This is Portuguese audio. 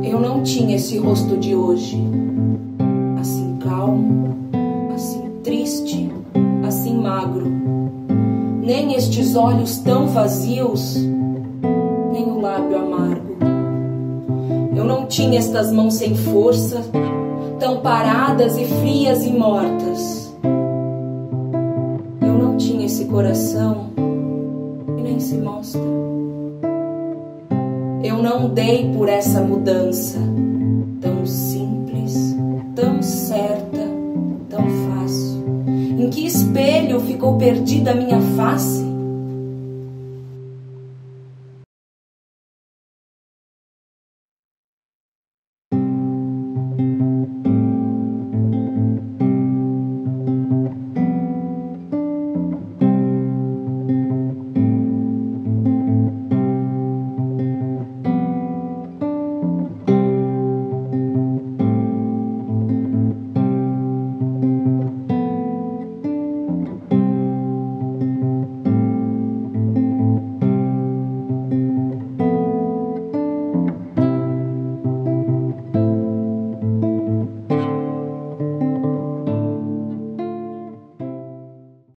Eu não tinha esse rosto de hoje, assim calmo, assim triste, assim magro, nem estes olhos tão vazios, nem o lábio amargo. Eu não tinha estas mãos sem força, tão paradas e frias e mortas. Eu não tinha esse coração que nem se mostra. Eu não dei por essa mudança tão simples, tão certa, tão fácil. Em que espelho ficou perdida a minha face?